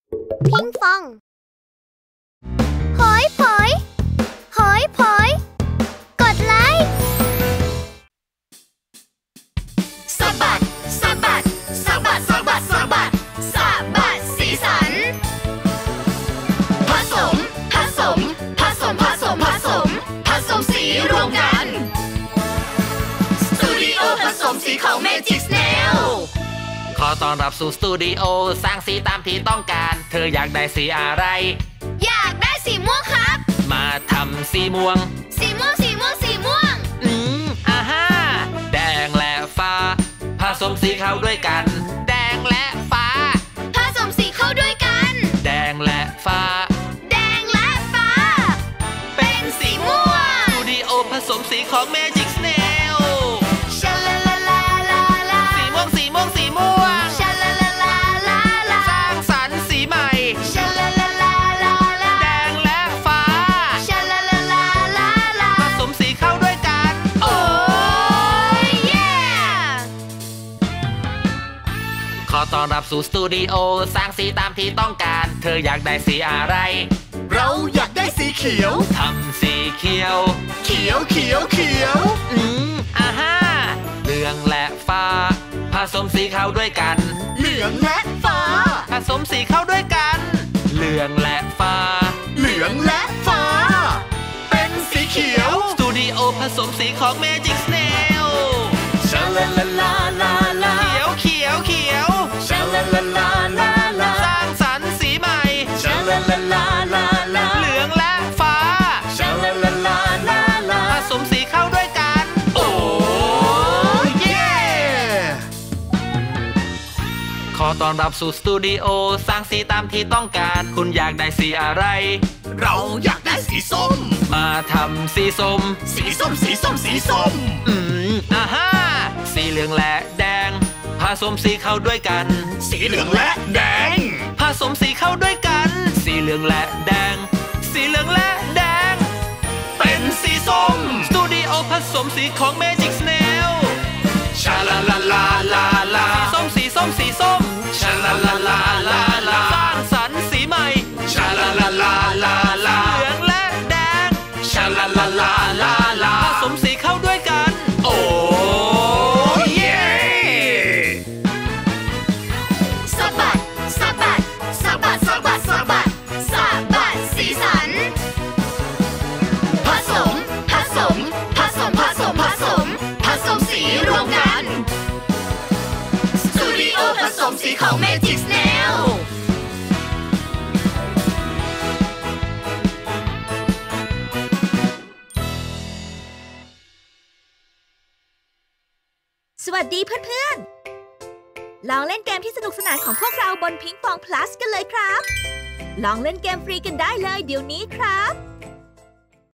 พิงฟองหอยผอยหอยผอยกดไลค์สะบัดสะบัดสะบัดสะบัดสะบัดสะบัดสีสันผสมผสมผสมผสมผสมผสมสีรวมกันสตูดิโอผสมสีของ Magic Snail ขอต้อนรับสู่สตูดิโอสร้างสีตามที่ต้องการเธออยากได้สีอะไรอยากได้สีม่วงครับมาทำสีม่วงสีม่วงสีม่วงสีม่วงอ่าฮะแดงและฟ้าผสมสีเข้าด้วยกันแดงและฟ้าผสมสีเข้าด้วยกันแดงและฟ้าแดงและฟ้าเป็นสีม่วงสตูดิโอผสมสีของ Magic Snail ชาลาลาลาลาลาสีม่วงสีม่วงสีม่วงชาลาลาลาลาลาสร้างสรรค์สีใหม่ชาลาลาลาลาลาแดงและฟ้าชาลาลาลาลาลาผสมสีเข้าด้วยกันโอ้ยเย่ขอต้อนรับสู่สตูดิโอสร้างสีตามที่ต้องการเธออยากได้สีอะไรเราอยากได้สีเขียวทำสีเขียวเขียวเขียวเขียวอ่าฮะเหลืองและฟ้าผสมสีเข้าด้วยกันเหลืองและฟ้าผสมสีเข้าด้วยกันเหลืองและฟ้าเหลืองและฟ้าเป็นสีเขียวสตูดิโอผสมสีของ Magic Snail ชาลาลาลาลาลาเขียวเขียวเขียวชาลาลาลาลาลาสร้างสรรค์สีใหม่ชาลาลาลาลาลาเหลืองและฟ้าชาลาลาลาลาลาผสมสีเข้าด้วยกันโอ้เย่ขอต้อนรับสู่สตูดิโอสร้างสีตามที่ต้องการคุณอยากได้สีอะไรเราอยากได้สีส้มมาทำสีส้มสีส้มสีส้มสีส้มอ่าฮะสีเหลืองและแดงผสมสีเข้าด้วยกันสีเหลืองและแดงผสมสีเข้าด้วยกันสีเหลืองและแดงสีเหลืองและแดงเป็นสีส้มสตูดิโอผสมสีของ Magic Snail ชาลาลาลาลาลาสีส้มสีส้มสีส้มชาลาลาลาลาลาสร้างสรรค์สีใหม่ชาลาลาลาลาลาเหลืองและแดงชาลาลาลาลาลาผสมสีเข้าด้วยกันโอ้เย่สะบัดสะบัดสะบัดสะบัดสะบัดสะบัดสีสันผสมผสมผสมผสมผสมผสมสีรวมกันสตูดิโอผสมสีของ Magic Snail สวัสดีเพื่อนๆลองเล่นเกมที่สนุกสนานของพวกเราบนพิงฟอง plus กันเลยครับลองเล่นเกมฟรีกันได้เลยเดี๋ยวนี้ครับ